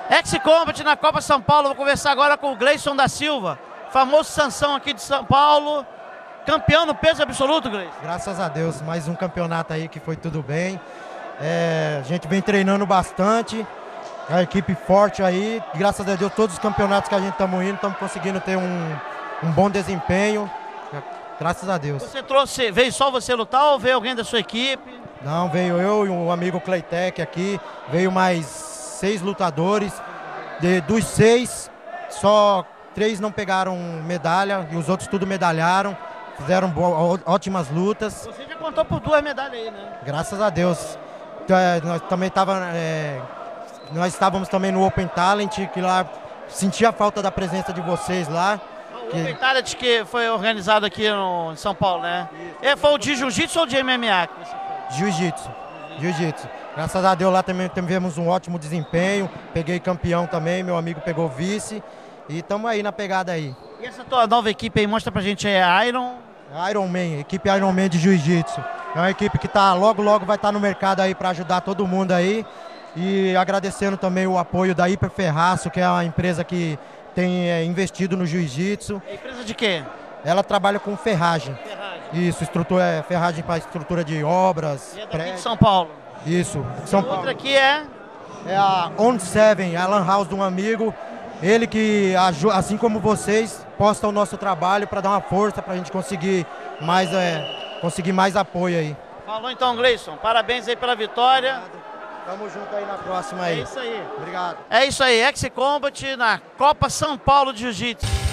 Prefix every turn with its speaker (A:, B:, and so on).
A: Ex-Combat na Copa São Paulo. Vou conversar agora com o Gleison da Silva, famoso Sansão aqui de São Paulo. Campeão no peso absoluto, Gleison.
B: Graças a Deus, mais um campeonato aí que foi tudo bem. A gente vem treinando bastante, a equipe forte aí. Graças a Deus, todos os campeonatos que a gente estamos indo, estamos conseguindo ter um bom desempenho. Graças a Deus.
A: Veio só você lutar ou veio alguém da sua equipe?
B: Não, veio eu e o amigo Claytech aqui, veio mais 6 lutadores. Dos 6, só 3 não pegaram medalha e os outros tudo medalharam. Fizeram ótimas lutas.
A: Você já contou por 2 medalhas aí, né?
B: Graças a Deus. Nós estávamos também no Open Talent, que lá sentia a falta da presença de vocês lá.
A: O Open Talent que foi organizado aqui em São Paulo, né? Foi o de Jiu-Jitsu ou de MMA?
B: Jiu-Jitsu. Jiu-Jitsu. Graças a Deus lá também tivemos um ótimo desempenho. Peguei campeão também, meu amigo pegou vice. E estamos aí na pegada aí.
A: E essa tua nova equipe aí, mostra pra gente aí,
B: Iron Man, equipe Iron Man de Jiu-Jitsu. É uma equipe que logo vai estar no mercado aí para ajudar todo mundo aí. E agradecendo também o apoio da Hiper Ferraço, que é uma empresa que tem investido no Jiu-Jitsu.
A: É empresa de quê?
B: Ela trabalha com ferragem. Isso, ferragem para estrutura de obras.
A: E é daqui de São Paulo.
B: Isso, São Paulo.
A: Outra aqui é
B: a On 7, a lan house de um amigo. Ele que, assim como vocês, posta o nosso trabalho para dar uma força para a gente conseguir mais apoio aí.
A: Falou então, Gleison. Parabéns aí pela vitória.
B: Tamo junto aí na próxima aí.
A: É isso aí.
B: Obrigado.
A: É isso aí, Ex-Combat na Copa São Paulo de Jiu-Jitsu.